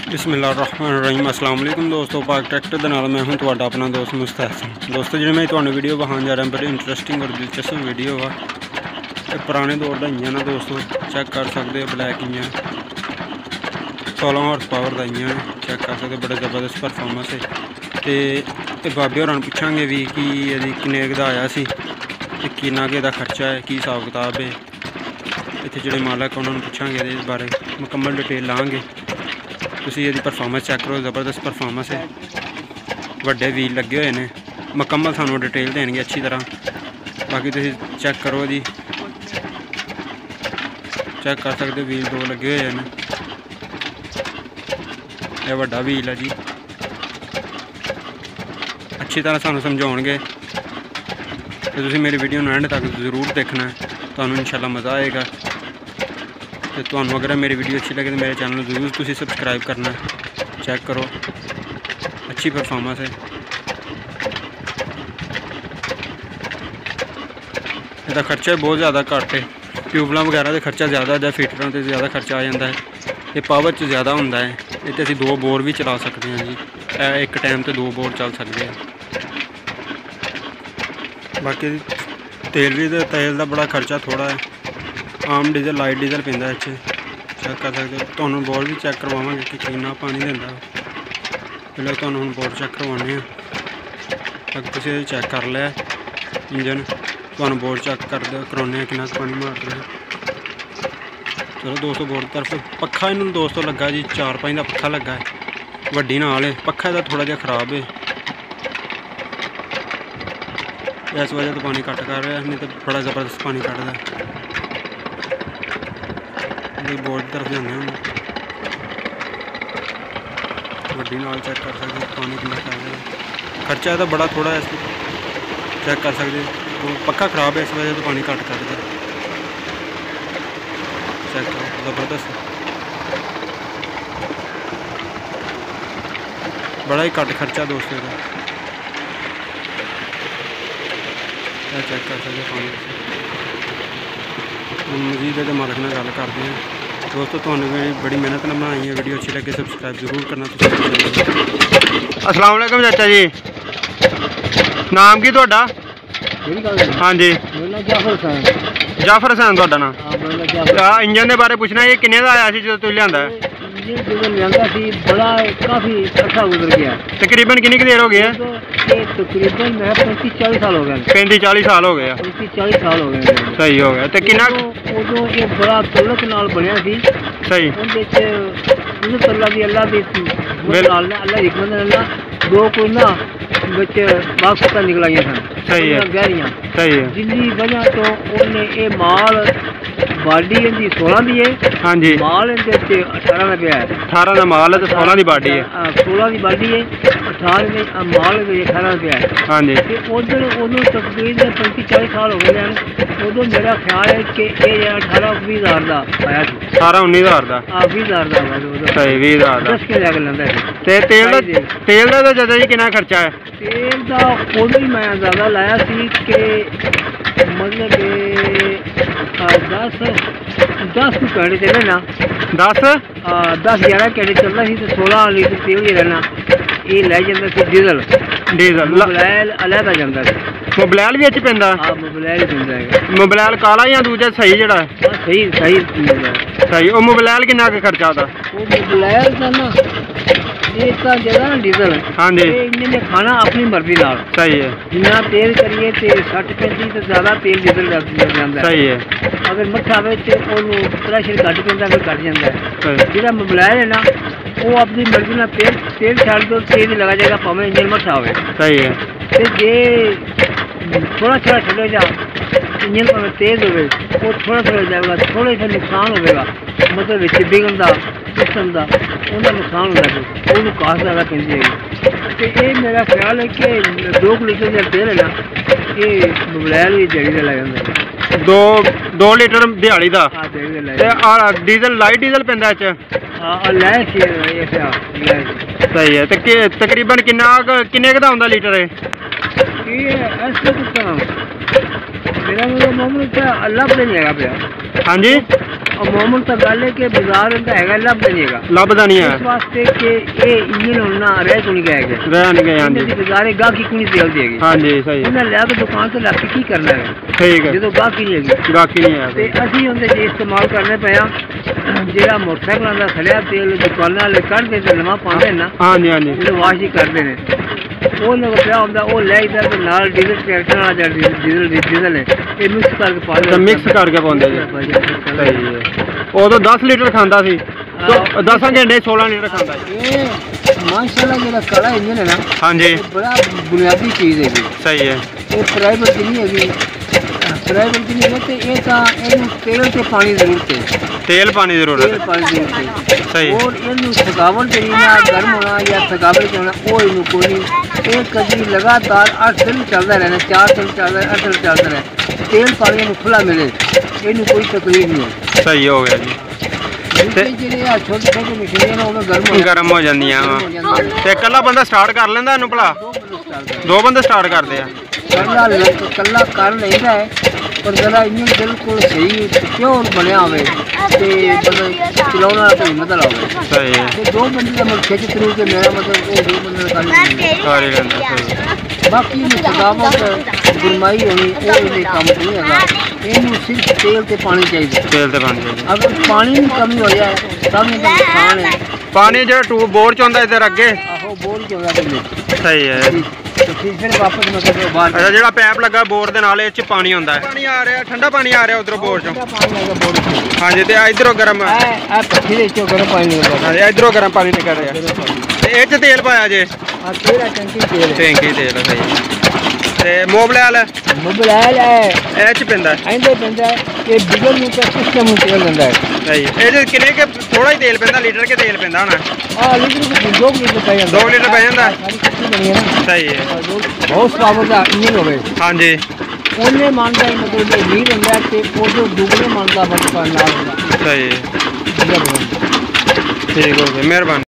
बिस्मिल्लाहिर्रहमानिर्रहीम अस्सलाम वालेकुम दोस्तों। पाक ट्रैक्टर के नाल मैं हूं तुहाडा अपना दोस्त मुस्तहसन। दोस्तों जी मैं तुहानू वीडियो विखाण जा रहा बड़ी इंटरस्टिंग और दिलचस्प वीडियो वा। पुराने दौर का इंजन है दोस्तों, चेक कर सकते हो। ब्लैक इंजन 16 हॉर्स पावर का इंजन है, चेक कर सकते, बड़े जबरदस्त परफॉर्मेंस है। तो बाबे होरां पुछांगे भी कि यदि किन्ने दा आया सी ते किन्ना के दा खर्चा है, की हिसाब किताब है। इत्थे जिहड़े मालक उन्होंने पुछांगे इस बारे मुकम्मल डिटेल लांगे। तुसीं इहदी परफॉर्मेंस चेक करो, जबरदस्त परफॉर्मेंस है। वड्डे व्हील लगे हुए हैं, मुकम्मल सानू डिटेल देंगे अच्छी तरह। बाकी तुसीं चेक करो जी, चेक कर सकते हो व्हील दो लगे हुए हैं। यह वड्डा व्हील है जी, अच्छी तरह सानू समझाउणगे। तो तुसीं मेरी वीडियो नूं एंड तक जरूर देखना है, तुहानू इंशाल्लाह मज़ा आएगा। तो तुहानू अगर मेरी वीडियो अच्छी लगे तो मेरे चैनल जरूर तुसीं सबसक्राइब करना है। चेक करो, अच्छी परफॉर्मेंस है। इसका खर्चा बहुत ज़्यादा घट है, ट्यूबलां वगैरह का खर्चा ज़्यादा है, फीटरां ते ज़्यादा खर्चा आ जाता है। ये पावर च ज़्यादा होंदा है। ये असीं 2 बोर भी चला सकते हैं जी, एक टाइम ते 2 बोर चल सकते हैं। बाकी तेल का बड़ा खर्चा थोड़ा है, आम डीजल लाइट डीजल पैंदा इत्थे। चेक कर सकते हो, तुहानू बोर भी चेक करवावांगे कि कितना पानी दिंदा। पहले तुहानू हुण बोर चेक करवाने हैं। अगर तुसीं चेक कर लिया इंजन, तुहानू बोर चेक करवाने कितना पानी मार रहा है। चलो दोस्तों, बोर की तरफ पक्खा इन्हूं दोस्तों लगा जी, 4-5 का पक्खा लगा है, वड्डी नाल है। पक्खा इहदा थोड़ा जिहा खराब है, इस वजह तो पानी घट कर रहा है, नहीं तो बड़ा जबरदस्त पानी कटदा है। बोर्ड की तरफ जाने हैं, वड्डी नाल चेक कर सकते पानी कितना कर रहा है। खर्चा है तो बड़ा थोड़ा है, चेक कर सकते। तो पक्का खराब है, इस वजह तो पानी घट कटदा है। चेक करो, जबरदस्त बड़ा ही घट खर्चा दोस्तों का। चेक कर सकते पानी। मजीद के मालिक नाल गल करते हैं दोस्तों। तुहानू बड़ी मेहनत नाल बनाई है वीडियो, अच्छी लगे सबसक्राइब जरूर करना। अस्सलाम वालेकुम चाचा जी, नाम की तुहाडा? हाँ जी, जाफर हुसैन तुहाडा नाम। इंजन के बारे पूछना, ये किन्ने दा आया सी जो तुसीं लिआंदा है? काफी अच्छा गुजर गया। तकरीबन कितनी देर हो गई है? तकरीबन 35-40 साल हो गए। 35-40 साल हो गए। 35-40 साल हो गए। सही हो गया। तो कितना उदों ये बड़ा तलक नाल बनया सी। सही उहदे च उस तल्ला दी अल्लाह दी नाल ना, अल्लाह दी हिकमत नाल दो कोई ना विच बाक्सा निकलाइयां सन। सही है, गहरियां। सही है। जिंदी वजह तो उन्हें ये माल बाडी इनकी 16 दी है। हाँ जी, माल इनके 18 का पिया है। 18 का माल है तो 16 की बाडी है। 16 की बाडी है, 18 में माल 18 का पिया है। हाँ जी, उधर उदों तकरीबन 35-40 साल हो गए हैं। उदों मेरा ख्याल है कि ये 18-20 हज़ार का आया था। 18-19 हज़ार का। 20 हज़ार का। सही, 20 हज़ार का। 10 के लैके लैंदा है। तेल का चाचा जी कितना खर्चा है? तेल का उदों ही मैं ज़्यादा लाया सी कि मतलब 10 घंटे चले ना, 10-11 घंटे चलता सी तो 16 लीटर तेल ही रहना। ये लै जाता सी डीजल मोबाइल अलहदा जाता है। मोबाइल भी अच्छी पैंदा? हाँ, मोबाइल ही पैंदा है। मोबाइल काला या दूजा सही जड़ा? सही सही। वो मोबाइल कितना का खर्चा आता? वो मोबाइल का ना ये जगह ना डीजल। हाँ जी, इन्हें खाना अपनी मर्जी नाल। सही है। जितना तेल करिए तो 60-35 तो ज़्यादा तेल डीजल जाता है। सही है। अगर मट्ठा प्रेशर घट पैंदा फिर घट जाता है। जो मोबाइल है ना वो अपनी मर्जी ना तेल छड़ दो, तेल लगा जाएगा भावें इंजन मट्ठा हो। सही है। तो जे थोड़ा छड़े जा इंजन भावें तेज हो, वो थोड़ा जाएगा, थोड़े सा नुकसान होगा। मतलब बिगन का सिस्टम का उनका नुकसान होता है, वो काश ज़्यादा पैंती है। तो ये मेरा ख्याल है कि 2 लीटर जो तेल है ना ये मोबाइल भी दिहाड़ी का लग जाता। 2 लीटर दिहाड़ी का। डीजल लाइट डीजल पैंदा इच? सही है। तो तकरीबन किन्ने का हुंदा लीटर है? मेरा मतलब मामूल तो अल्लाह पे नहीं है हाँ जी और मामूल तो गल है कि बाजार का है अल्लाह पे नहीं है ਲੱਭਦਾ ਨਹੀਂ ਹੈ इस वास्ते कि ये इंजन होना रह को नहीं गए ਰਹਿ ਨਹੀਂ ਗਏ हाँ जी बाजारे गाहकी को नहीं तेल देगी हाँ जी सही है उन्हें लिया दुकान से रख के की करना है ठीक है जो गाहकी नहीं है ਗਾਹਕੀ ਨਹੀਂ ਹੈ ਤੇ ਅਸੀਂ ਉਹਦੇ 'ਚ ਇਸਤੇਮਾਲ ਕਰਨੇ ਪਏ ਆ ਜਿਹੜਾ ਮੋਟਰਸਾਈਕਲਾਂ ਦਾ ਖੜਿਆ ਤੇਲ ਦੁਕਾਨਾਂ ਵਾਲੇ ਕੱਢਦੇ ਤੇ ਨਵਾਂ ਪਾਉਂਦੇ ਨਾ हाँ जी हाँ जी ਜਦੋਂ ਵਾਸ਼ੀ ਕਰਦੇ ਨੇ ਉਹ ਲੋਕ ਪਿਆ ਹੁੰਦਾ ਉਹ ਲੈ ਇਧਰ ਤੇ ਨਾਲ ਡੀਜ਼ਲ ਟਰੈਕਟਰ ਵਾਲਾ ਜਿਹੜਾ ਡੀਜ਼ਲ ਹੈ ਇਹ ਮਿਕਸ ਕਰਕੇ ਪਾ ਤਾਂ ਮਿਕਸ ਕਰਕੇ ਪਾਉਂਦੇ ਜੀ ਸਹੀ ਹੈ ਉਦੋਂ 10 ਲੀਟਰ ਖਾਂਦਾ ਸੀ 10 ਘੰਟੇ 16 ਲੀਟਰ ਖਾਂਦਾ ਸੀ ਇਹ ਮਾਸ਼ਾਅੱਲਾ ਜਿਹੜਾ ਕਾਲਾ ਇੰਜਨ ਹੈ ਨਾ हाँ जी ਇਹ ਬੜਾ ਬੁਨਿਆਦੀ ਚੀਜ਼ ਹੈਗੀ सही है ਇਹ ਪ੍ਰਾਈਵੇਟ ਨਹੀਂ ਹੈਗੀ ਪ੍ਰਾਈਵੇਟ ਨਹੀਂ ਹੈ ਤੇ ਇਹ ਤਾਂ ਇਹਨੂੰ ਤੇਲ ਤੇ ਪਾਣੀ ਦੀ ਜ਼ਰੂਰਤ ਹੈ तेल पानी जरूरत ਤੇਲ है ਪਾਣੀ ਦੀ ਜ਼ਰੂਰਤ ਹੈ सही और इनू थकावट जरी ना गर्म होना या थकावट होना वो इनू कोई नहीं एक कभी लगातार 8 दिन चलता रहना 4 दिन चलता है 8 दिन चलता रहे तेल पानी इनू खुला मिले इनू कोई तकलीफ नहीं है सही हो गया जी ਜਿਹੜੇ ਛੋਟੇ ਛੋਟੇ ਮਸ਼ੀਨਾਂ ਉਹ ਗਰਮ ਹੋ ਜਾਂਦੀਆਂ ਵਾ ਤੇ ਇਕੱਲਾ ਬੰਦਾ ਸਟਾਰਟ ਕਰ ਲੈਂਦਾ ਇਹਨੂੰ ਭਲਾ ਦੋ ਬੰਦੇ ਸਟਾਰਟ ਕਰਦੇ ਆ ਕੱਲਾ ਕਰ ਲੈਂਦਾ ਹੈ ਪਰ ਜਰਾ ਇੰਜਨ ਬਿਲਕੁਲ ਸਹੀ ਪਿਓਰ ਬਣਿਆ ਹੋਵੇ ਤੇ ਬੰਦਾ ਚਲਾਉਣ ਵਾਲਾ ਕੋਈ ਮਤਲਬ ਹੋਵੇ ਸਹੀ ਹੈ ਤੇ ਦੋ ਬੰਦੇ ਦਾ ਮਤਲਬ ਖਿੱਚ ਤਰੂ ਕੇ ਮੇਰਾ ਮਤਲਬ ਉਹ ਦੋ ਬੰਦੇ ਦਾ ਕਰ ਹੀ ਲੈਂਦਾ ਸਹੀ ਬਾਕੀ ਨੂੰ ਥਕਾਵਟ ਗੁਰਮਾਈ ਹੋਣੀ ਉਹ ਇਹਦੇ ਕੰਮ ਨਹੀਂ ਹੈਗਾ ਇਹਨੂੰ ਸਿਰਫ ਤੇਲ ਤੇ ਪਾਣੀ ਚਾਹੀਦਾ ਤੇਲ ਤੇ ਪਾਣੀ ਚਾਹੀਦਾ ਅਗਰ ਪਾਣੀ ਦੀ ਕਮੀ ਹੋ ਜਾਏ ਤਾਂ ਵੀ ਨੁਕਸਾਨ ਹੈ ਪਾਣੀ ਜਿਹੜਾ ਟੂਬ ਬੋਰ ਚ ਹੁੰਦਾ ਇੱਧਰ ਅੱਗੇ ਆਹੋ ਬੋਲ ਕੇ ਹੋਇਆ ਬੰਦੇ ਸਹੀ ਹੈ ਤੇ ਫਿਰ ਵਾਪਸ ਮਤਲਬ ਬਾਹਰ ਅੱਛਾ ਜਿਹੜਾ ਪੈਪ ਲੱਗਾ ਬੋਰ ਦੇ ਨਾਲ ਇਹ ਚ ਪਾਣੀ ਹੁੰਦਾ ਹੈ ਪਾਣੀ ਆ ਰਿਹਾ ਠੰਡਾ ਪਾਣੀ ਆ ਰਿਹਾ ਉਧਰੋਂ ਬੋਰ ਚੋਂ ਪਾਣੀ ਹੈਗਾ ਬੋਲ ਕੇ ਹਾਂਜੀ ਤੇ ਇਧਰੋਂ ਗਰਮ ਆ ਪੱਖੀ ਦੇ ਚੋਂ ਗਰਮ ਪਾਣੀ ਨਿਕਲਦਾ ਹਾਂਜੀ ਇਧਰੋਂ ਗਰਮ ਪਾਣੀ ਨਿਕਲ ਰਿਹਾ ਤੇ ਇਹ ਚ ਤੇਲ ਪਾਇਆ ਜੇ ਆ ਤੇਰਾ ਟੈਂਕੀ ਤੇਲ ਹੈ ਟੈਂਕੀ ਤੇਲ ਸਹੀ ਤੇ ਮੋਬਲੈਲ ਮੋਬਾਈਲ ਹੈ ਇਹ ਚ ਪੈਂਦਾ ਐਂਦੇ ਪੈਂਦਾ ਇਹ ਬਿਗਲ ਨੂੰ ਤਾਂ ਸਿਸਟਮ ਨੂੰ ਤੇਲ ਦਿੰਦਾ ਹੈ ਸਹੀ ਇਹਦੇ ਕਿੰਨੇ ਕਿ ਥੋੜਾ ਹੀ ਤੇਲ ਪੈਂਦਾ ਲੀਟਰ ਕੇ ਤੇਲ ਪੈਂਦਾ ਹੋਣਾ ਆ ਲੀਟਰ ਕੋ 2 ਲੀਟਰ ਪੈ ਜਾਂਦਾ 2 ਲੀਟਰ ਪੈ ਜਾਂਦਾ ਸਾਡੀ ਕਿੱਥੇ ਬਣੀ ਹੈ ਨਾ ਸਹੀ ਹੈ ਬਹੁਤ ਪਾਵਰ ਦਾ ਇੰਜਨ ਹੋਵੇ ਹਾਂਜੀ ਉਹਨੇ ਮੰਨਦਾ ਮਤਲਬ ਇਹ ਲੀਰ ਹੁੰਦਾ ਤੇ ਉਹ ਦੁਗਣੇ ਮੰਨਦਾ ਬਸ ਨਾਲ ਹੁੰਦਾ ਸਹੀ ਹੈ ਠੀਕ ਹੋ ਗਿਆ ਮਿਹਰਬਾਨੀ